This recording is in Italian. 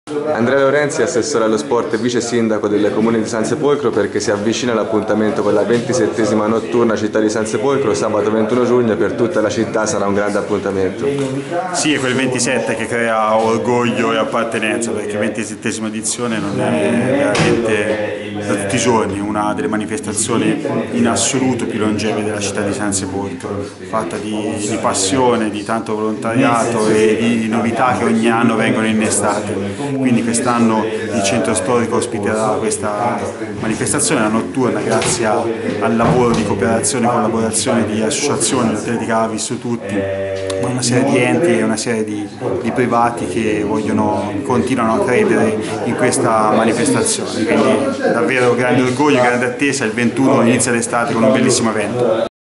Andrea Lorenzi, assessore allo sport e vice sindaco del comune di San Sepolcro, perché si avvicina l'appuntamento con la 27esima notturna città di San Sepolcro, sabato 21 giugno, per tutta la città sarà un grande appuntamento. Sì, è quel 27 che crea orgoglio e appartenenza, perché 27esima edizione non è veramente da tutti i giorni una delle manifestazioni in assoluto più longeve della città di San Sepolcro, fatta di passione, di tanto volontariato e di novità che ogni anno vengono innestate. Quindi quest'anno il centro storico ospiterà questa manifestazione, la notturna, grazie al lavoro di cooperazione e collaborazione di associazioni, l'Atletica ha visto tutti, una serie di enti e una serie di privati che continuano a credere in questa manifestazione. Quindi davvero grande orgoglio, grande attesa, il 21 inizia l'estate con un bellissimo evento.